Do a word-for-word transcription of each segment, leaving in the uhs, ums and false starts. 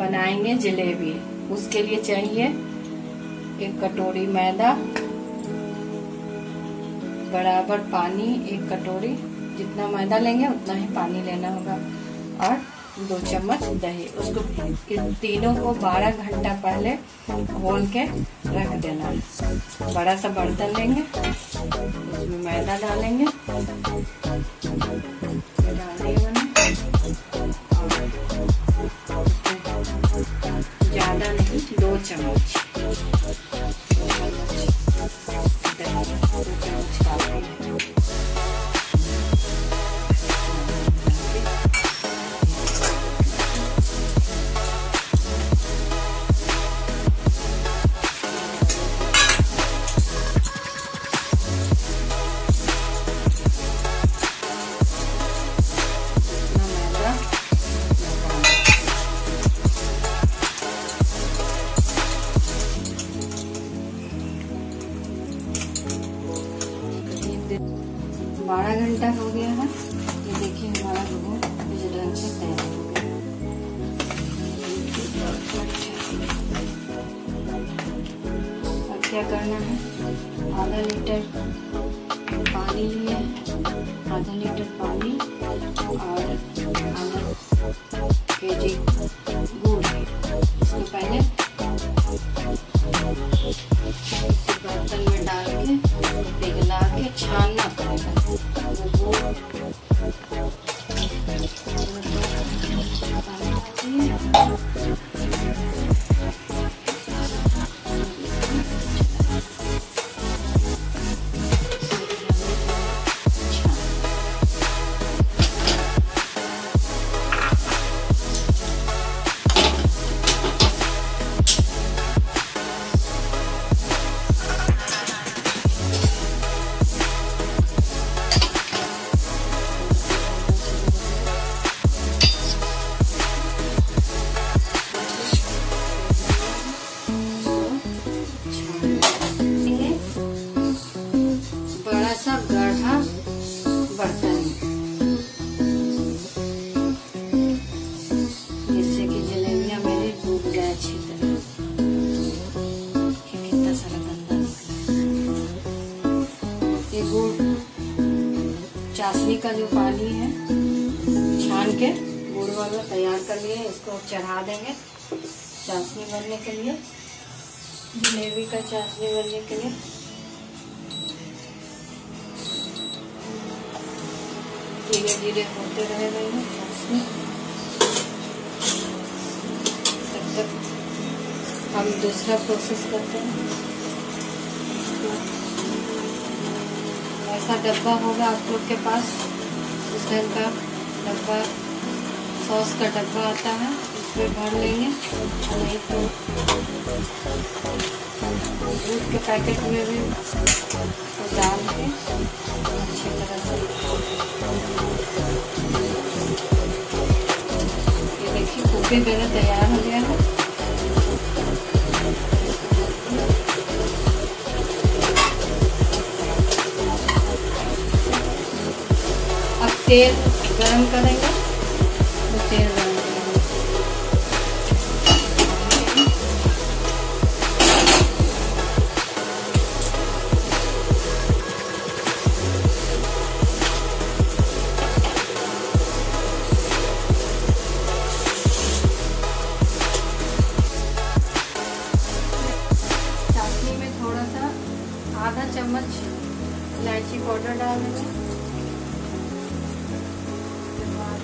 बनाएंगे जलेबी। उसके लिए चाहिए एक कटोरी मैदा, बराबर पानी, एक कटोरी। जितना मैदा लेंगे उतना ही पानी लेना होगा, और दो चम्मच दही। उसको इन तीनों को बारह घंटा पहले घोल के रख देना है। बड़ा सा बर्तन लेंगे, उसमें मैदा डालेंगे, डालेंगे ज्यादा नहीं, दो चम्मच दही, दो चम्मच काफी है। बारह घंटा हो गया है। ये देखिए हमारा घोल इस ढंग से तैयार हो गया। अब क्या करना है, आधा लीटर पानी लिए, आधा लीटर पानी और आधा केजी गुड़। इसको पहले बर्तन में डाल के पिघला के छानना पड़ेगा। सा गढ़ा बर्तन, जिससे कि जलेबियां मेरी डूब जाए अच्छी तरह। कितना सारा गंदा निकला। ये गुड़ चाशनी का जो पानी है छान के गुड़ वाला तैयार कर लिए, इसको चढ़ा देंगे चाशनी बनने के लिए, जलेबी का चाशनी बनने के लिए। धीरे धीरे होते रहेगा ये चाशनी, तब तक हम दूसरा प्रोसेस करते हैं। ऐसा डब्बा होगा आप लोग के पास, इस ढंग का डब्बा, सॉस का डब्बा आता है, इसमें भर लेंगे। नहीं तो दूध के पैकेट में भी तो डाल के अच्छी तरह से, ये देखिए कुकिंग मेरा तैयार हो गया है। अब तेल गरम करेंगे, तो तेल गरम आधा चम्मच इलायची पाउडर डाल देंगे। उसके बाद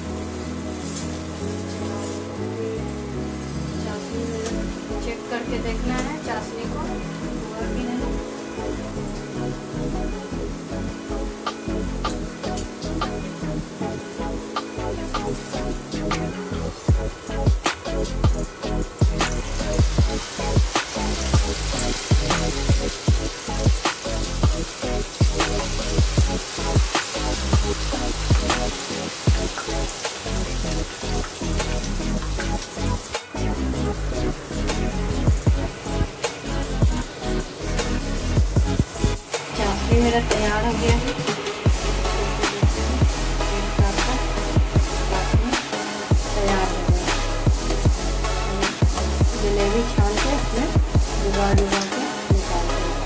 चाशनी चेक करके देखना है चाशनी को और भी नहीं। मेरा तैयार हो गया है। तैयार हो गया। डुबा डुबा के निकालते हैं।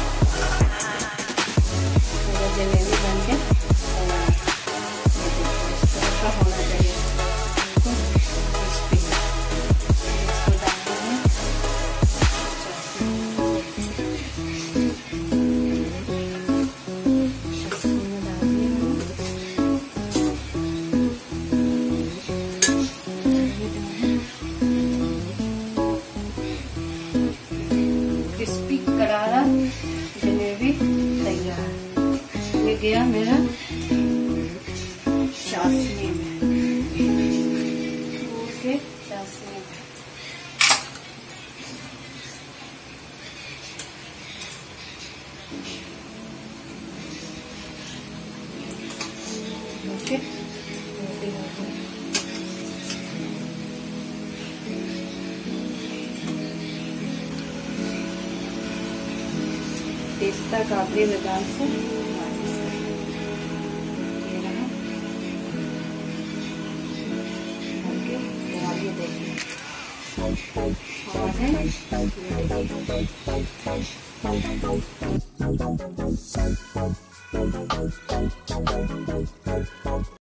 मेरा जलेबी बन के तैयार। इस तरह का होना चाहिए, क्रिस्पी। इसको डालते हैं क्रिस्पी करारा जलेबी तैयार। ये गया मेरा चाशनी में, के चाशनी में। ओके, रेडी हो गया। पिस्ता काबली बादाम से गार्निश करें। ये रहा। ओके, तो आप ये देखिए और है